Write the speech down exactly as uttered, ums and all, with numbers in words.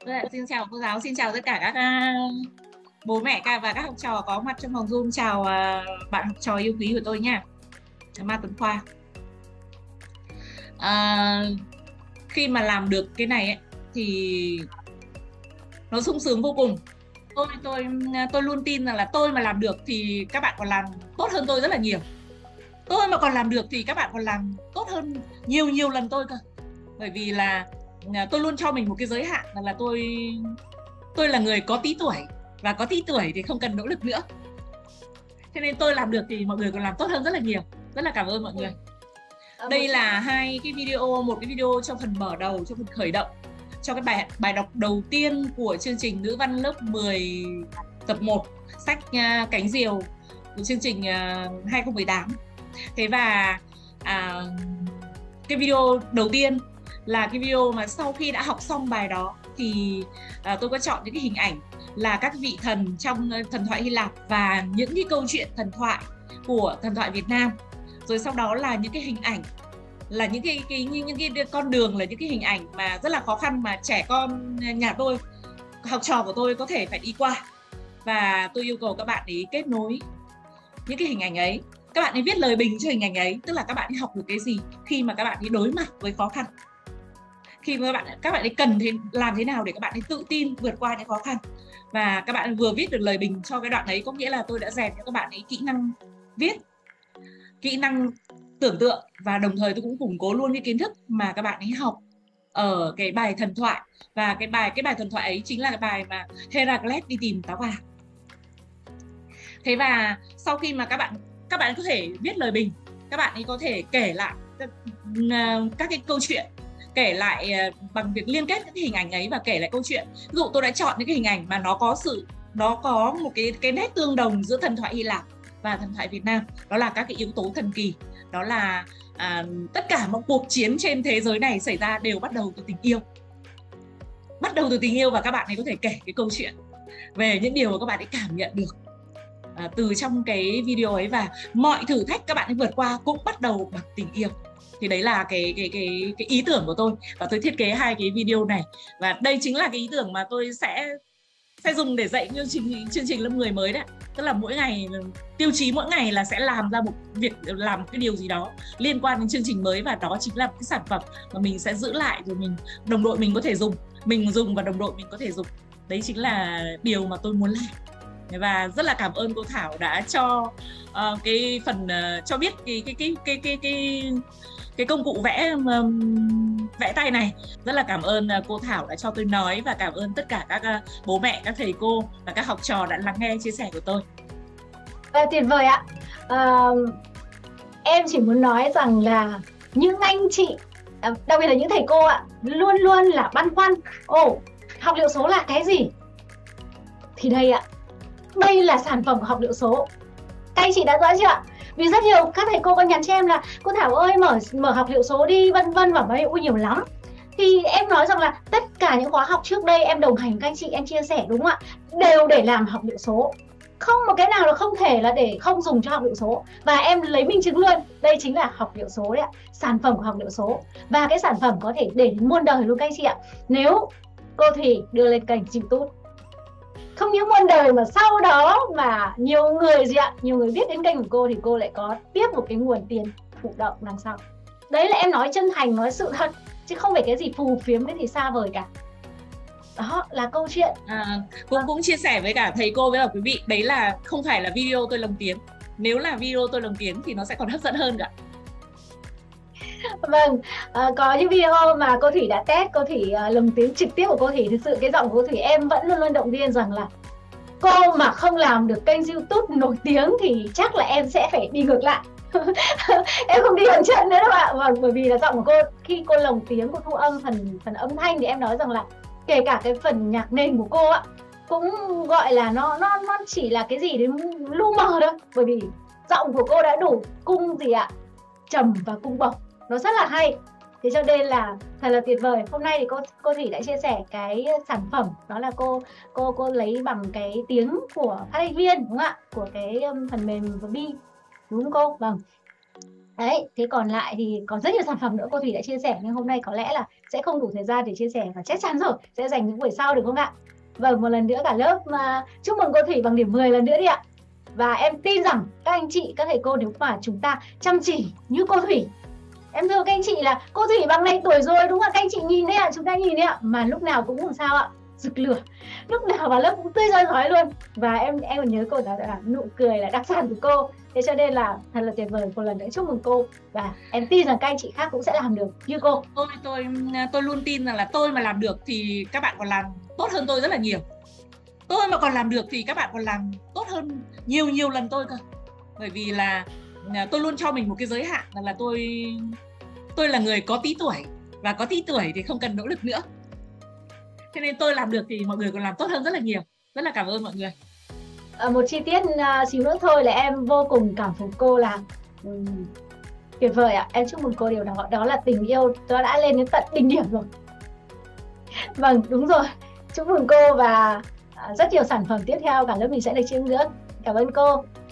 Dạ, xin chào cô giáo, xin chào tất cả các à, bố mẹ các và các học trò có mặt trong phòng Zoom. Chào à, bạn học trò yêu quý của tôi nha, Ma Tuấn Khoa. À, khi mà làm được cái này ấy, thì nó sung sướng vô cùng. Tôi tôi tôi luôn tin rằng là tôi mà làm được thì các bạn còn làm tốt hơn tôi rất là nhiều. Tôi mà còn làm được thì các bạn còn làm tốt hơn nhiều nhiều lần tôi cơ. Bởi vì là tôi luôn cho mình một cái giới hạn là, là tôi tôi là người có tí tuổi, và có tí tuổi thì không cần nỗ lực nữa. Cho nên tôi làm được thì mọi người còn làm tốt hơn rất là nhiều. Rất là cảm ơn mọi người. Đây là hai cái video, một cái video trong phần mở đầu, trong phần khởi động cho cái bài bài đọc đầu tiên của chương trình ngữ văn lớp mười tập một, sách uh, Cánh Diều của chương trình uh, hai không một tám. Thế và à, cái video đầu tiên là cái video mà sau khi đã học xong bài đó thì à, tôi có chọn những cái hình ảnh là các vị thần trong thần thoại Hy Lạp và những cái câu chuyện thần thoại của thần thoại Việt Nam. Rồi sau đó là những cái hình ảnh là những cái, cái những, những cái con đường, là những cái hình ảnh mà rất là khó khăn mà trẻ con nhà tôi, học trò của tôi có thể phải đi qua. Và tôi yêu cầu các bạn ấy kết nối những cái hình ảnh ấy, các bạn ấy viết lời bình cho hình ảnh ấy, tức là các bạn ấy học được cái gì khi mà các bạn ấy đối mặt với khó khăn, khi mà các bạn các bạn ấy cần thế, làm thế nào để các bạn ấy tự tin vượt qua những khó khăn. Và các bạn vừa viết được lời bình cho cái đoạn ấy, có nghĩa là tôi đã rèn cho các bạn ấy kỹ năng viết, kỹ năng tưởng tượng, và đồng thời tôi cũng củng cố luôn cái kiến thức mà các bạn ấy học ở cái bài thần thoại. Và cái bài cái bài thần thoại ấy chính là cái bài mà Heracles đi tìm táo vàng. Thế và sau khi mà các bạn các bạn có thể viết lời bình, các bạn ấy có thể kể lại các, các cái câu chuyện, kể lại bằng việc liên kết các cái hình ảnh ấy và kể lại câu chuyện. Ví dụ tôi đã chọn những cái hình ảnh mà nó có sự nó có một cái cái nét tương đồng giữa thần thoại Hy Lạp và thần thoại Việt Nam, đó là các cái yếu tố thần kỳ, đó là à, tất cả mọi cuộc chiến trên thế giới này xảy ra đều bắt đầu từ tình yêu, bắt đầu từ tình yêu và các bạn ấy có thể kể cái câu chuyện về những điều mà các bạn ấy cảm nhận được à, từ trong cái video ấy, và mọi thử thách các bạn ấy vượt qua cũng bắt đầu bằng tình yêu. Thì đấy là cái cái cái cái ý tưởng của tôi, và tôi thiết kế hai cái video này, và đây chính là cái ý tưởng mà tôi sẽ sẽ dùng để dạy chương trình chương trình lớp mười mới đấy. Tức là mỗi ngày, tiêu chí mỗi ngày là sẽ làm ra một việc, làm một cái điều gì đó liên quan đến chương trình mới, và đó chính là cái sản phẩm mà mình sẽ giữ lại, rồi mình đồng đội mình có thể dùng, mình dùng và đồng đội mình có thể dùng. Đấy chính là điều mà tôi muốn làm. Và rất là cảm ơn cô Thảo đã cho uh, cái phần uh, cho biết cái cái cái cái cái cái cái công cụ vẽ um, vẽ tay này. Rất là cảm ơn uh, cô Thảo đã cho tôi nói, và cảm ơn tất cả các uh, bố mẹ, các thầy cô và các học trò đã lắng nghe chia sẻ của tôi. À, tuyệt vời ạ. À, em chỉ muốn nói rằng là những anh chị, đặc biệt là những thầy cô ạ, luôn luôn là băn khoăn. Ồ, học liệu số là cái gì? Thì đây ạ, đây là sản phẩm của học liệu số. Các anh chị đã rõ chưa ạ? Vì rất nhiều các thầy cô có nhắn cho em là cô Thảo ơi, mở mở học liệu số đi, vân vân, và mấy ui nhiều lắm. Thì em nói rằng là tất cả những khóa học trước đây em đồng hành các anh chị, em chia sẻ đúng không ạ, đều để làm học liệu số. Không một cái nào là không thể là để không dùng cho học liệu số. Và em lấy minh chứng luôn, đây chính là học liệu số đấy ạ, sản phẩm của học liệu số. Và cái sản phẩm có thể để đến muôn đời luôn các anh chị ạ. Nếu cô Thủy đưa lên kênh YouTube, không những muôn đời mà sau đó mà nhiều người gì ạ, nhiều người biết đến kênh của cô thì cô lại có tiếp một cái nguồn tiền thụ động đằng sau. Đấy là em nói chân thành, nói sự thật, chứ không phải cái gì phù phiếm, cái gì xa vời cả. Đó là câu chuyện. À, cũng cũng chia sẻ với cả thầy cô với cả quý vị, đấy là không phải là video tôi lồng tiếng. Nếu là video tôi lồng tiếng thì nó sẽ còn hấp dẫn hơn cả. Vâng, à, có những video mà cô Thủy đã test, cô Thủy uh, lồng tiếng trực tiếp của cô Thủy, thực sự cái giọng của cô Thủy em vẫn luôn luôn động viên rằng là cô mà không làm được kênh YouTube nổi tiếng thì chắc là em sẽ phải đi ngược lại. Em không đi bằng chân nữa đâu ạ. Vâng, bởi vì là giọng của cô khi cô lồng tiếng, cô thu âm phần phần âm thanh thì em nói rằng là kể cả cái phần nhạc nền của cô ạ cũng gọi là nó nó nó chỉ là cái gì đến lu mờ thôi, bởi vì giọng của cô đã đủ cung gì ạ, trầm và cung bổng, nó rất là hay. Thế cho nên là thật là tuyệt vời. Hôm nay thì cô cô Thủy đã chia sẻ cái sản phẩm, đó là cô cô cô lấy bằng cái tiếng của phát thanh viên đúng không ạ, của cái um, phần mềm và bi, đúng không cô? Vâng. Đấy, thế còn lại thì còn rất nhiều sản phẩm nữa cô Thủy đã chia sẻ, nhưng hôm nay có lẽ là sẽ không đủ thời gian để chia sẻ, và chắc chắn rồi sẽ dành những buổi sau, được không ạ? Vâng, một lần nữa cả lớp mà chúc mừng cô Thủy bằng điểm mười lần nữa đi ạ. Và em tin rằng các anh chị, các thầy cô, nếu mà chúng ta chăm chỉ như cô Thủy, em thưa các anh chị là cô Thủy bằng này tuổi rồi đúng không ạ? Các anh chị nhìn đấy ạ, chúng ta nhìn đấy ạ, mà lúc nào cũng làm sao ạ? Rực lửa, lúc nào vào lớp cũng tươi rói rói luôn. Và em em còn nhớ cô nói là nụ cười là đặc sản của cô. Thế cho nên là thật là tuyệt vời, một lần nữa chúc mừng cô, và em tin rằng các anh chị khác cũng sẽ làm được như cô. tôi tôi tôi luôn tin rằng là tôi mà làm được thì các bạn còn làm tốt hơn tôi rất là nhiều. Tôi mà còn làm được thì các bạn còn làm tốt hơn nhiều nhiều lần tôi cơ. Bởi vì là tôi luôn cho mình một cái giới hạn, là, là tôi tôi là người có tí tuổi, và có tí tuổi thì không cần nỗ lực nữa. Cho nên tôi làm được thì mọi người còn làm tốt hơn rất là nhiều. Rất là cảm ơn mọi người. À, một chi tiết uh, xíu nữa thôi là em vô cùng cảm phục cô là um, tuyệt vời ạ. Em chúc mừng cô điều đó, đó là tình yêu nó đã lên đến tận đỉnh điểm rồi. Vâng, đúng rồi. Chúc mừng cô, và uh, rất nhiều sản phẩm tiếp theo cả lớp mình sẽ được chiêm ngưỡng. Cảm ơn cô.